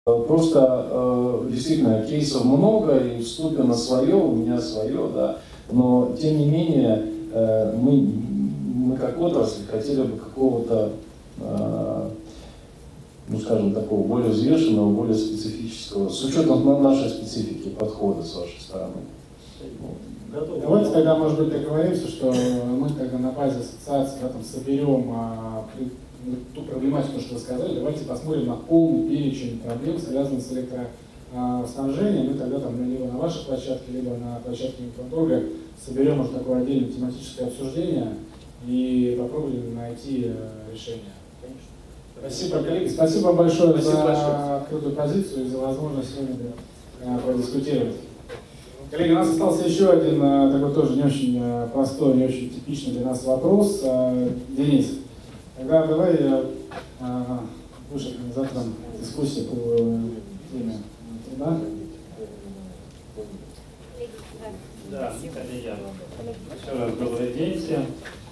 Просто действительно кейсов много, и вступено свое, у меня свое, да. Но тем не менее мы как отрасль хотели бы какого-то, ну скажем, такого более взвешенного, более специфического, с учетом нашей специфики подхода с вашей стороны. Давайте тогда, может быть, договоримся, что мы тогда на базе ассоциации соберем ту проблематику, что вы сказали. Давайте посмотрим на полный перечень проблем, связанных с электроснабжением. Мы тогда либо на вашей площадке, либо на площадке Микроторга соберем уже такое отдельное тематическое обсуждение и попробуем найти решение. Спасибо, коллеги. Спасибо большое за открытую позицию и за возможность сегодня подискутировать. Коллеги, у нас остался еще один такой тоже не очень простой, не очень типичный для нас вопрос. Денис, тогда давай будешь организатором дискуссии по теме труда. Да, коллеги, еще раз добрый день всем.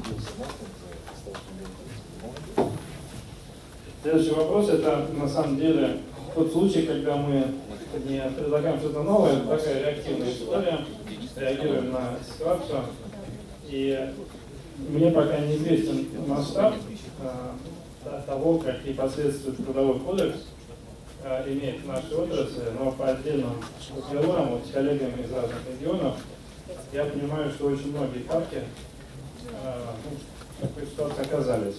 Следующий вопрос, это на самом деле тот случай, когда мы не предлагаем что-то новое, это такая реактивная история, реагируем на ситуацию. И мне пока неизвестен масштаб того, какие последствия Трудовой кодекс имеет в нашей отрасли, но по отдельным разговорам с коллегами из разных регионов я понимаю, что очень многие парки в такой ситуации оказались.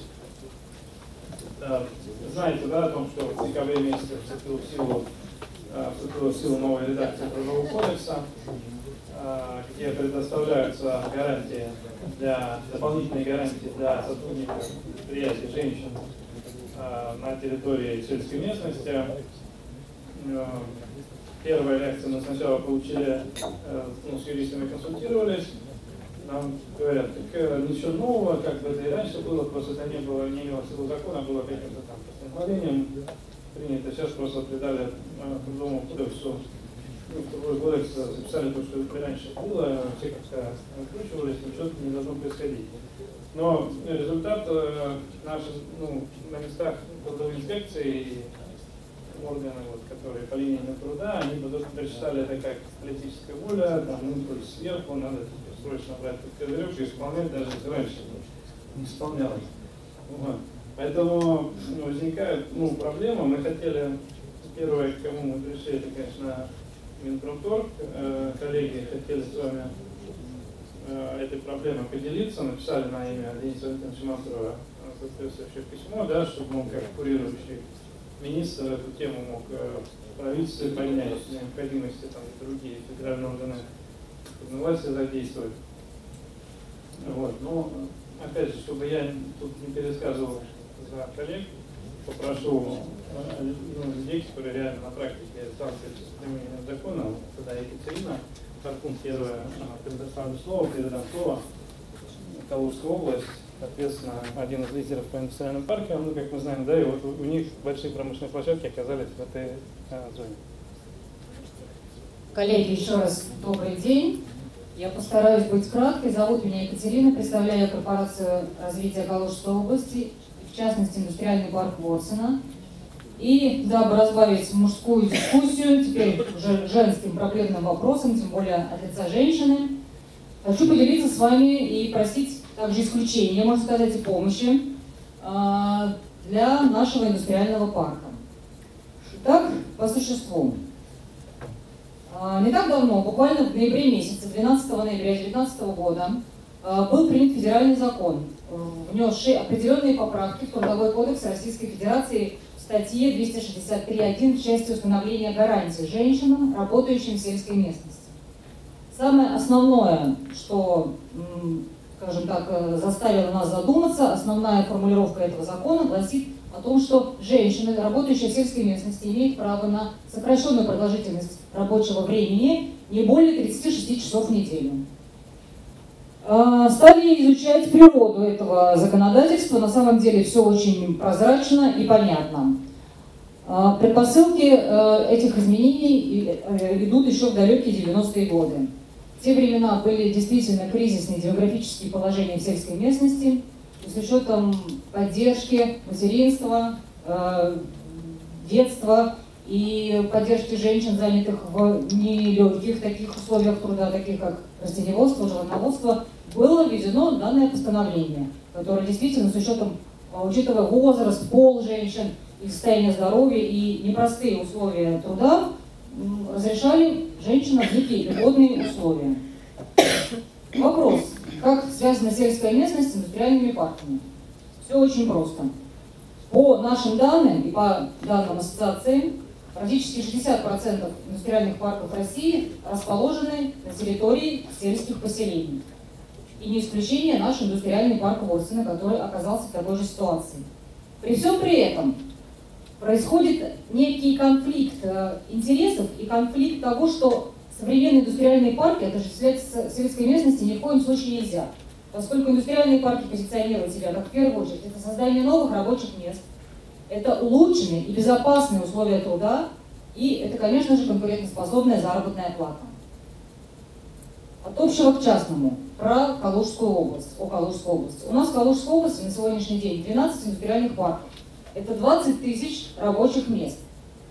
Знаете, да, о том, что в декабре месяце вступила в силу новая редакция Трудового кодекса, где предоставляются гарантии дополнительные гарантии для сотрудников предприятий, женщин на территории сельской местности. Первая реакция мы сначала получили, с юристами консультировались, нам говорят, так ничего нового, как бы это и раньше было, просто это не имело силу закона, было каким-то там постановлением принято. Сейчас просто придали Трудовому кодексу, Трудовой кодекс записали то, что это раньше было, все как-то накручивались, ничего не должно происходить. Но результат на местах трудовой инспекции и органы, которые по линии труда, они прочитали это как политическая воля, там импульс сверху, надо срочно брать под коверек и исполнять, даже если раньше не исполнялось. Вот. Поэтому возникают проблемы. Мы хотели, первое, к кому мы пришли, это, конечно, Минпромторг. Коллеги хотели с вами этой проблемой поделиться, написали на имя Дениса Валентиновича Мантурова соответствующее письмо, да, чтобы он, как курирующий министр, эту тему мог правительству поднять, необходимости там, другие федеральные органы власти задействовать. Вот. Но, опять же, чтобы я тут не пересказывал за коллег, попрошу людей, которые реально на практике сталкиваются с применением закона, тогда Екатерина, Харкун первая, предоставлю слово, передам слово, Калужская область, соответственно, один из лидеров по индустриальным паркам, как мы знаем, да, и вот у них большие промышленные площадки оказались в этой зоне. Коллеги, еще раз добрый день. Я постараюсь быть краткой. Зовут меня Екатерина, представляю корпорацию развития Калужской области, в частности, индустриальный парк Ворсина. И дабы разбавить мужскую дискуссию, теперь уже женским проблемным вопросом, тем более от лица женщины, хочу поделиться с вами и просить также исключения, можно сказать, и помощи для нашего индустриального парка. Итак, по существу. Не так давно, буквально в ноябре месяце, 12 ноября 2019 года, был принят федеральный закон, внесший определенные поправки в Трудовой кодекс Российской Федерации в статье 263.1 в части установления гарантий женщинам, работающим в сельской местности. Самое основное, что, скажем так, заставило нас задуматься, основная формулировка этого закона гласит о том, что женщины, работающие в сельской местности, имеют право на сокращенную продолжительность рабочего времени не более 36 часов в неделю. Стали изучать природу этого законодательства. На самом деле все очень прозрачно и понятно. Предпосылки этих изменений идут еще в далекие 90-е годы. В те времена были действительно кризисные демографические положения в сельской местности, с учетом поддержки материнства, детства и поддержки женщин, занятых в нелегких таких условиях труда, таких как растениеводство, животноводство, было введено данное постановление, которое действительно с учетом, учитывая возраст, пол женщин, их состояние здоровья и непростые условия труда, разрешали женщинам некие льготные условия. Вопрос, как связана сельская местность с индустриальными парками? Все очень просто. По нашим данным и по данным ассоциации, практически 60% индустриальных парков России расположены на территории сельских поселений. И не исключение наш индустриальный парк Ворсина, который оказался в такой же ситуации. При всем при этом происходит некий конфликт интересов и конфликт того, что современные индустриальные парки отождествлять с сельской местности ни в коем случае нельзя. Поскольку индустриальные парки позиционируют себя как в первую очередь это создание новых рабочих мест, это улучшенные и безопасные условия труда и это, конечно же, конкурентоспособная заработная плата. От общего к частному. Про Калужскую область. О Калужской области. У нас в Калужской области на сегодняшний день 12 индустриальных парков. Это 20 тысяч рабочих мест.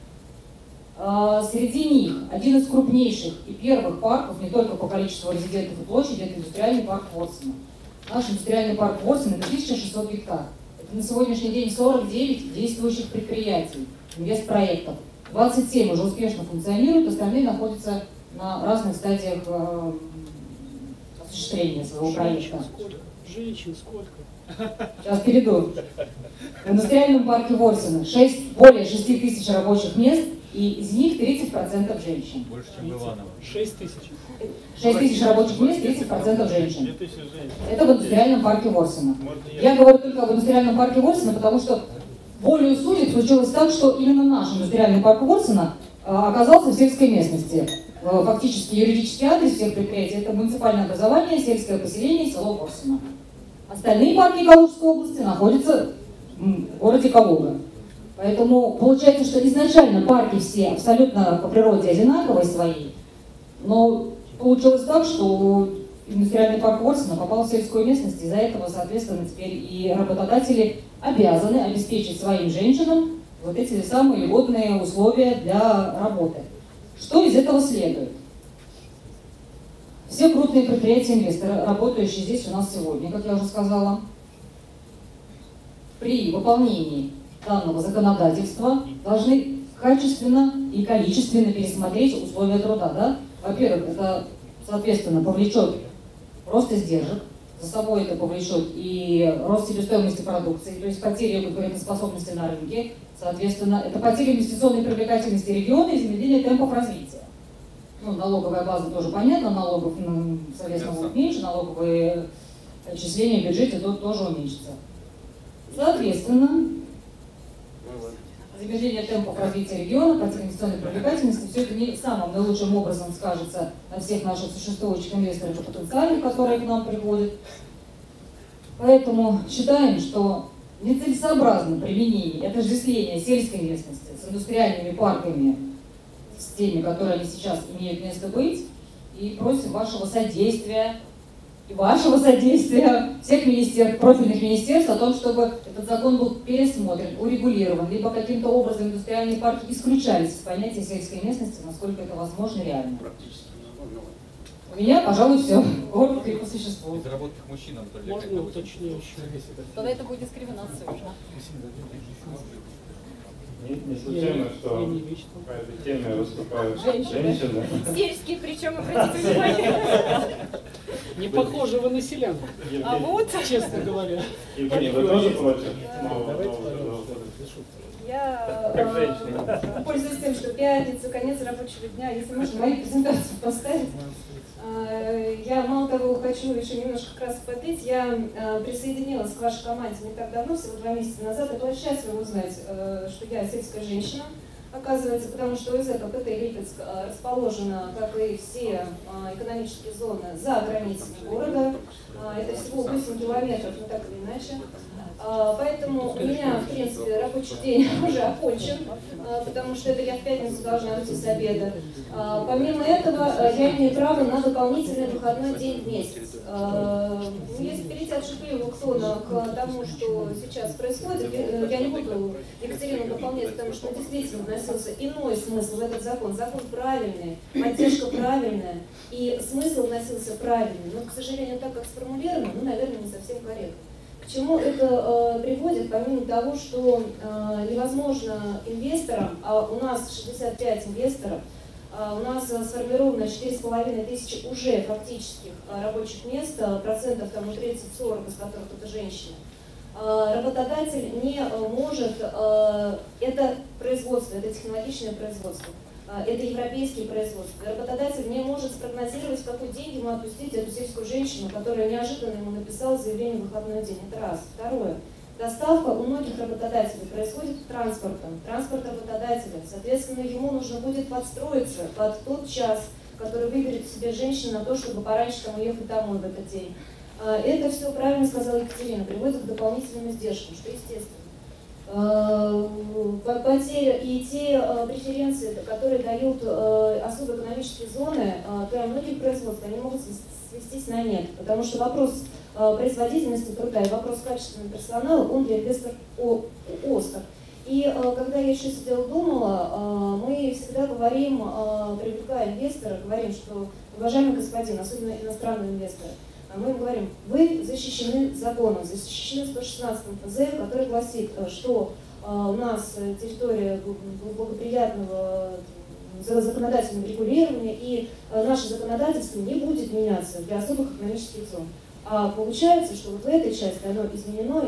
Среди них один из крупнейших и первых парков, не только по количеству резидентов и площади, это индустриальный парк Ворсина. Наш индустриальный парк Ворсина это 1600 гектар. Это на сегодняшний день 49 действующих предприятий, инвестпроектов. 27 уже успешно функционируют, остальные находятся на разных стадиях осуществления своего проекта. Женщин сколько? Сейчас перейду. В индустриальном парке Ворсина более 6 тысяч рабочих мест, и из них 30% женщин. Больше, чем в Иваново. 6 тысяч. 6 тысяч рабочих мест, 30% женщин. Это в индустриальном парке Ворсина. Я говорю только об индустриальном парке Ворсина, потому что волею судеб случилось так, что именно наш индустриальный парк Ворсина оказался в сельской местности. Фактически юридический адрес всех предприятий – это муниципальное образование, сельское поселение, село Ворсина. Остальные парки Калужской области находятся в городе Калуга. Поэтому получается, что изначально парки все абсолютно по природе одинаковые свои, но получилось так, что индустриальный парк Ворсина попал в сельскую местность, из-за этого, соответственно, теперь и работодатели обязаны обеспечить своим женщинам вот эти самые льготные условия для работы. Что из этого следует? Все крупные предприятия инвесторы, работающие здесь у нас сегодня, как я уже сказала, при выполнении данного законодательства должны качественно и количественно пересмотреть условия труда. Да? Во-первых, это, соответственно, повлечет рост издержек, за собой это повлечет и рост себестоимости продукции, то есть потеря конкурентоспособности на рынке, соответственно, это потеря инвестиционной привлекательности региона и замедление темпов развития. Ну, налоговая база тоже понятна, налогов, соответственно, будет меньше, налоговые отчисления в бюджете тоже уменьшатся. Соответственно, замедление темпов развития региона, потеря инвестиционной привлекательности, все это не самым наилучшим образом скажется на всех наших существующих инвесторах и потенциальных, которые к нам приходят. Поэтому считаем, что нецелесообразно применение и отождествление сельской местности с индустриальными парками, с теми, которые они сейчас имеют место быть, и просим вашего содействия, всех министерств, профильных министерств о том, чтобы этот закон был пересмотрен, урегулирован, либо каким-то образом индустриальные парки исключались из понятия сельской местности, насколько это возможно и реально. У меня, пожалуй, все. Коротко и по существу. Безработных мужчин, Анатолий. Можно уточняющее? Тогда это будет дискриминация уже. Не случайно, что по этой теме выступают женщины. Сельские, причем, обратите внимание. Не похожи вы на селян, А вот, честно говоря. Евгений, вы тоже против? Я пользуюсь тем, что пятница, конец рабочего дня, если можно мою презентацию поставить. Я, мало того, хочу еще немножко как раз попеть. Я присоединилась к вашей команде не так давно, всего 2 месяца назад. Я была счастлива узнать, что я сельская женщина, оказывается, потому что ОЗ КПТ Липецк расположена, как и все экономические зоны, за границами города. Это всего 8 километров, но так или иначе. Поэтому у меня, в принципе, рабочий день уже окончен, потому что это я в пятницу должна уйти с обеда. Помимо этого, я имею право на дополнительный выходной день в месяц. Если перейти от шутливого тона к тому, что сейчас происходит, я не буду Екатерину дополнять, потому что действительно вносился иной смысл в этот закон. Закон правильный, поддержка правильная, и смысл вносился правильный. Но, к сожалению, так как сформулировано, наверное, не совсем корректно. К чему это приводит, помимо того, что невозможно инвесторам, а у нас 65 инвесторов, у нас сформировано 4500 уже фактических рабочих мест, процентов там 30-40 из которых это женщины. Работодатель не может, это производство, это технологичное производство, это европейские производства. Работодатель не может спрогнозировать, в какой день ему отпустить эту сельскую женщину, которая неожиданно ему написала заявление в выходной день. Это раз. Второе. Доставка у многих работодателей происходит транспортом. Транспорт работодателя. Соответственно, ему нужно будет подстроиться под тот час, который выберет себе женщина на то, чтобы пораньше там уехать домой в этот день. Это все, правильно сказала Екатерина, приводит к дополнительным издержкам, что естественно. Потеря и те преференции, которые дают особо экономические зоны для многих производств, они могут свестись на нет, потому что вопрос производительности труда и вопрос качественного персонала, он для инвесторов остр. И когда я еще сидела думала, мы всегда говорим, привлекая инвестора, говорим, что, уважаемый господин, особенно иностранные инвесторы, мы им говорим, вы защищены законом, защищены 116 ФЗ, который гласит, что у нас территория благоприятного законодательного регулирования, и наше законодательство не будет меняться для особых экономических зон. А получается, что вот в этой части оно изменено,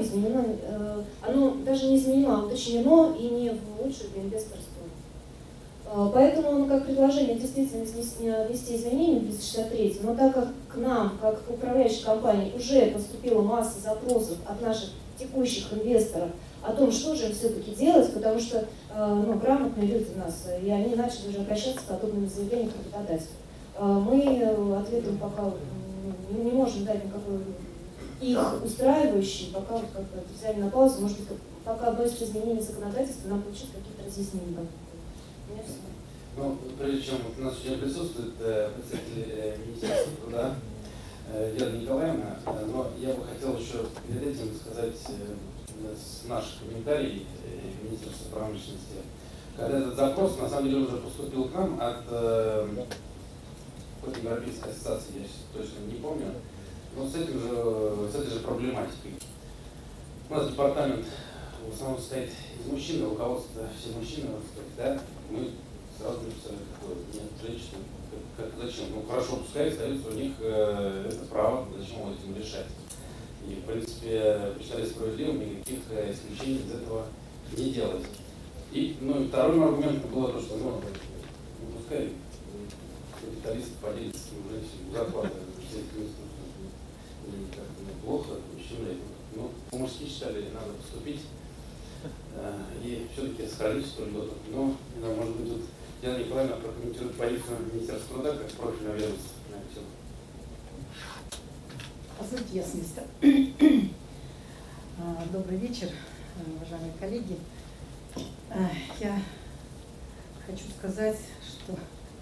оно даже не изменено, а уточнено и не в лучшую для инвестора сторону. Поэтому, как предложение действительно внести изменения в 263, но так как к нам, как к управляющей компании, уже поступила масса запросов от наших текущих инвесторов о том, что же все-таки делать, потому что грамотные люди у нас, и они начали уже обращаться с подобными заявлениями к работодателю. Мы ответом пока не можем дать никакой их устраивающий, пока вот как-то взяли на паузу, может быть, пока вносится изменение законодательства, нам получить какие-то разъяснения. Ну, прежде чем у нас сегодня присутствует представитель Министерства труда Лена Николаевна, но я бы хотел еще перед этим сказать наш комментарий Министерства промышленности. Когда этот запрос, на самом деле, уже поступил к нам от какой-то европейской ассоциации, я сейчас точно не помню, но с этой же проблематикой. У нас департамент в основном состоит из мужчин, руководство все мужчины, да, мы сразу написали, какое нет женщин, зачем? Ну хорошо, пускай остается у них это право, зачем он этим решать. И в принципе посчитали справедливым, никаких исключений из этого не делать. И второй аргумент было то, что пускай капиталисты поделятся с женщинами зарплаты, плохо, мужчины, но по-мужски считали, надо поступить и все-таки сохранить что ли льготу. Но, может быть, тут Лена Николаевна прокомментирует позицию Министерства труда как профильного ведомства на эту тему. Позвольте, я с места. Добрый вечер, уважаемые коллеги. Я хочу сказать, что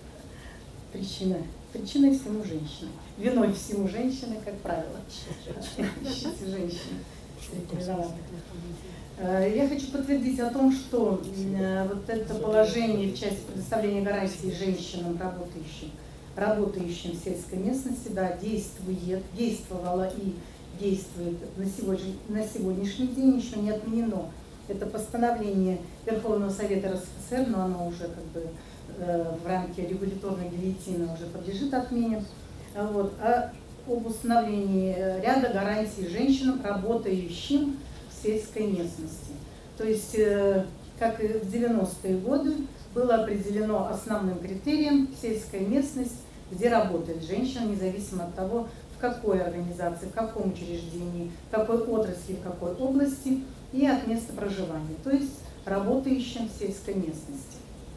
причиной всему женщины. Виной всему женщины, как правило. Ищите женщины. Я хочу подтвердить о том, что вот это положение в части предоставления гарантий женщинам, работающим в сельской местности, да, действовало и действует на сегодняшний день, еще не отменено. Это постановление Верховного Совета РСФСР, но оно уже как бы в рамке регуляторной гильотины уже подлежит отмене. Вот, об установлении ряда гарантий женщинам, работающим в сельской местности. То есть, как и в 90-е годы, было определено основным критерием сельская местность, где работает женщина, независимо от того, в какой организации, в каком учреждении, в какой отрасли, в какой области и от места проживания, то есть работающим в сельской местности.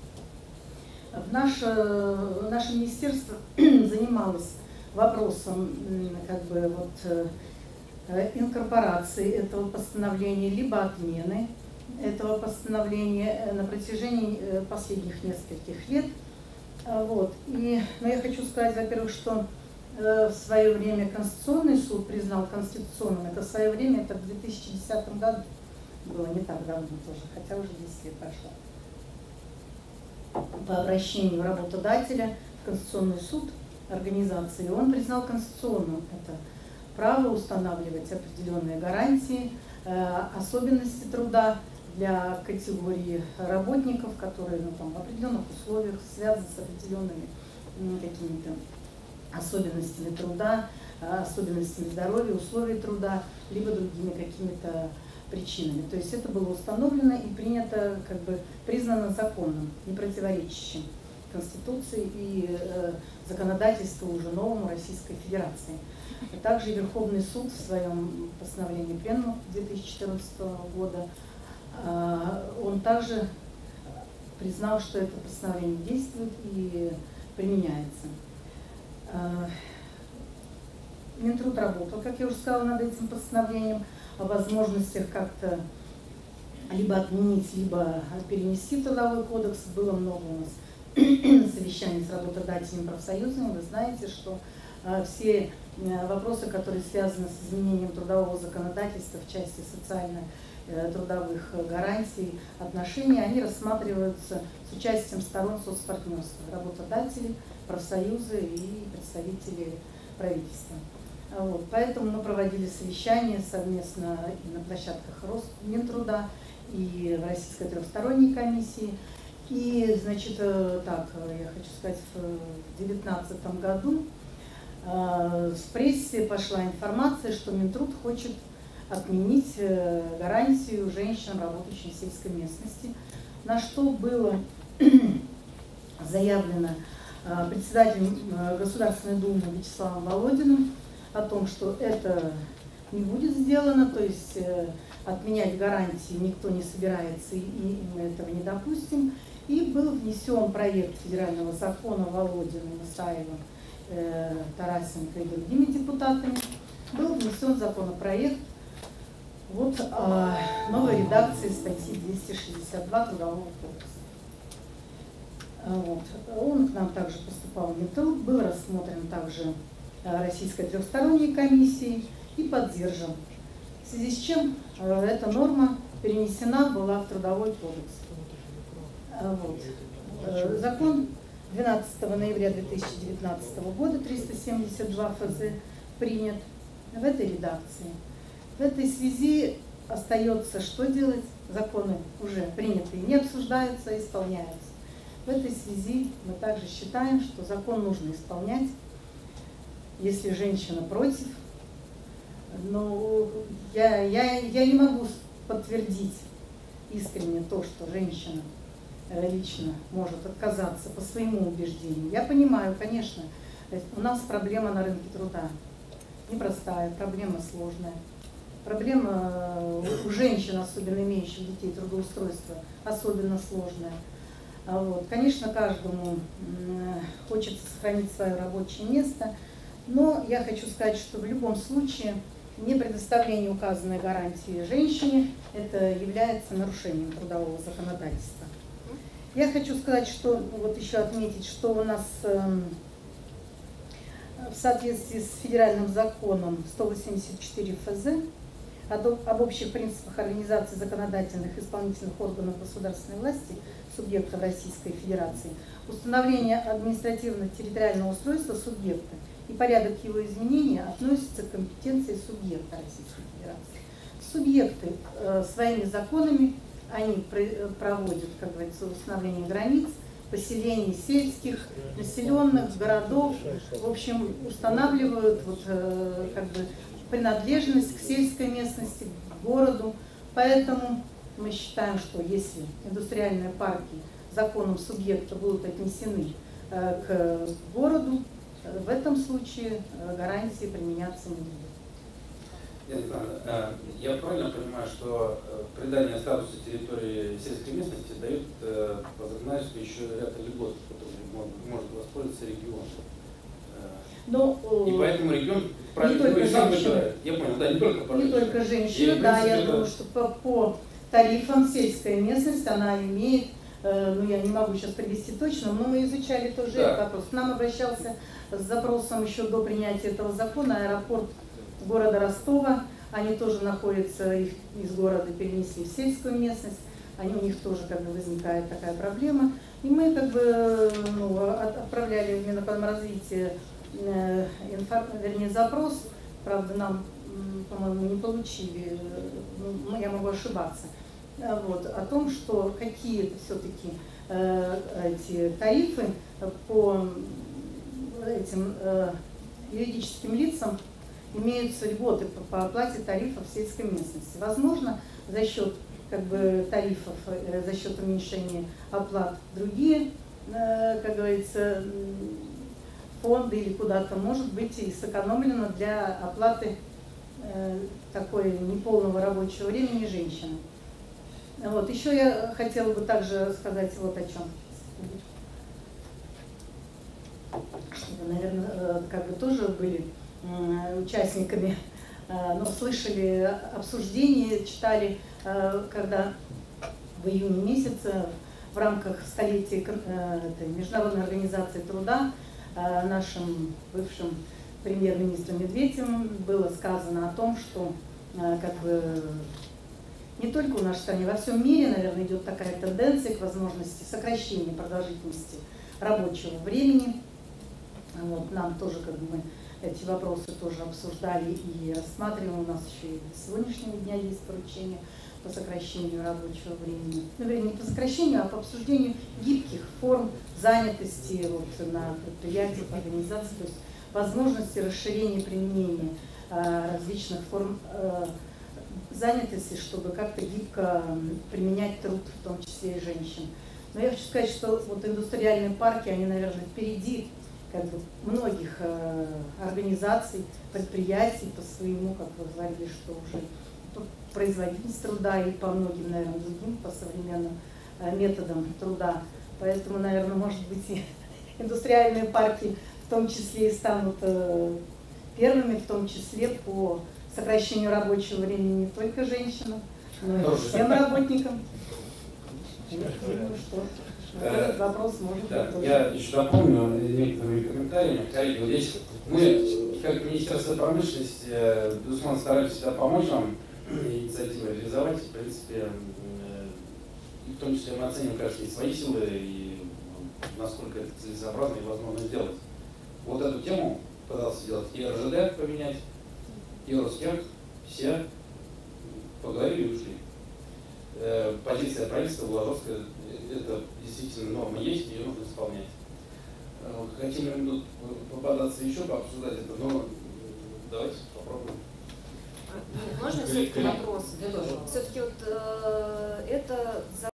Наше министерство занималось вопросом инкорпорации этого постановления, либо отмены этого постановления на протяжении последних нескольких лет. Вот. Но я хочу сказать, во-первых, что в свое время Конституционный суд признал конституционным, это в свое время, это в 2010 году было, не так давно тоже, хотя уже 10 лет прошло, по обращению работодателя в Конституционный суд организации, он признал конституционным это право устанавливать определенные гарантии, особенности труда для категории работников, которые в определенных условиях связаны с определенными какими-то особенностями труда, особенностями здоровья, условий труда, либо другими какими-то причинами. То есть это было установлено и принято, признано законным, не противоречащим Конституции и законодательству уже новому Российской Федерации. Также Верховный суд в своем постановлении Пленума 2014 года он также признал, что это постановление действует и применяется. Минтруд работал, как я уже сказала, над этим постановлением о возможностях как-то либо отменить, либо перенести Трудовой кодекс. Было много у нас совещаний с работодателями, профсоюзами. Вы знаете, что все вопросы, которые связаны с изменением трудового законодательства в части социально-трудовых гарантий, отношений, они рассматриваются с участием сторон соцпартнерства, работодателей, профсоюзы и представители правительства. Вот. Поэтому мы проводили совещания совместно и на площадках Минтруда, и в Российской трехсторонней комиссии. И, значит, так, я хочу сказать, в 2019 году в прессе пошла информация, что Минтруд хочет отменить гарантию женщинам, работающим в сельской местности, на что было заявлено председателем Государственной Думы Вячеславом Володиным о том, что это не будет сделано, то есть отменять гарантии никто не собирается, и мы этого не допустим. И был внесен проект федерального закона Володиным, Исаевым, Тарасенко и другими депутатами. Был внесен законопроект новой редакции статьи 262 Трудового кодекса. Он к нам также поступал в Минтруд, был рассмотрен также Российской трехсторонней комиссией и поддержан. В связи с чем эта норма перенесена была в Трудовой кодекс. Закон 12 ноября 2019 года 372 ФЗ принят в этой редакции. В этой связи остается что делать? Законы уже принятые не обсуждаются, а исполняются. В этой связи мы также считаем, что закон нужно исполнять. Если женщина против, но я не могу подтвердить искренне то, что женщина лично может отказаться по своему убеждению. Я понимаю, конечно, у нас проблема на рынке труда. Непростая, проблема сложная. Проблема у женщин, особенно имеющих детей, трудоустройства, особенно сложная. Конечно, каждому хочется сохранить свое рабочее место, но я хочу сказать, что в любом случае не предоставление указанной гарантии женщине это является нарушением трудового законодательства. Я хочу сказать, что еще отметить, что у нас в соответствии с федеральным законом 184 ФЗ об общих принципах организации законодательных и исполнительных органов государственной власти субъектов Российской Федерации, установление административно-территориального устройства субъекта и порядок его изменения относятся к компетенции субъекта Российской Федерации. Субъекты своими законами они проводят, как говорится, установление границ, поселений сельских, населенных, городов, в общем, устанавливают принадлежность к сельской местности, к городу. Поэтому мы считаем, что если индустриальные парки законом субъекта будут отнесены к городу, в этом случае гарантии применяться не будут. Я правильно понимаю, что придание статуса территории сельской местности дает по законодательству еще ряд льгот, которыми может воспользоваться регион? И поэтому регион правильно выбирает. Я понял, да, не только не только женщины, да, я думаю, что по тарифам сельская местность, она имеет, ну я не могу сейчас привести точно, но мы изучали тоже этот вопрос. К нам обращался с запросом еще до принятия этого закона аэропорт города Ростова. Они тоже находятся, их из города перенесли в сельскую местность. У них тоже как бы возникает такая проблема. И мы как бы отправляли в Минэкономразвитие запрос. Правда, нам, по-моему, не получили, я могу ошибаться, вот, о том, что какие-то все-таки эти тарифы по этим юридическим лицам имеются льготы по оплате тарифов в сельской местности. Возможно, за счет как бы тарифов, за счет уменьшения оплат другие, как говорится, фонды или куда-то, может быть, и сэкономлено для оплаты такой неполного рабочего времени женщины. Вот. Еще я хотела бы также сказать вот о чем. Вы, наверное, как бы тоже были участниками, но слышали обсуждения, читали, когда в июне месяце в рамках столетия Международной организации труда нашим бывшим премьер-министром Медведевым было сказано о том, что как бы не только в нашей стране, во всем мире, наверное, идет такая тенденция к возможности сокращения продолжительности рабочего времени. Вот, нам тоже как бы мы эти вопросы тоже обсуждали и рассматриваем. У нас еще и до сегодняшнего дня есть поручение по сокращению рабочего времени. Ну, не по сокращению, а по обсуждению гибких форм занятости вот, на предприятиях, организациях, то есть возможности расширения применения различных форм занятости, чтобы как-то гибко применять труд, в том числе и женщин. Но я хочу сказать, что вот индустриальные парки, они, наверное, впереди как бы многих организаций, предприятий по своему, как вы говорили, что уже по производительности труда и по многим, наверное, другим, по современным методам труда. Поэтому, наверное, может быть, и индустриальные парки в том числе и станут первыми, в том числе по сокращению рабочего времени не только женщинам, но и всем работникам. Этот вопрос может быть. Я еще дополню некоторыми комментариями. Коллеги, вот здесь мы, как Министерство промышленности, безусловно, старались всегда помочь вам инициативы реализовать. В принципе, и в том числе мы оценим, конечно, и свои силы, и насколько это целесообразно и возможно сделать. Вот эту тему пытался сделать и РЖД поменять, и Ростех, все поговорили и ушли. Позиция правительства была жесткая, это действительно норма есть, ее нужно исполнять. Хотим ли тут попадаться еще, пообсуждать это, но давайте попробуем. Можно все-таки вопрос? Все-таки вот это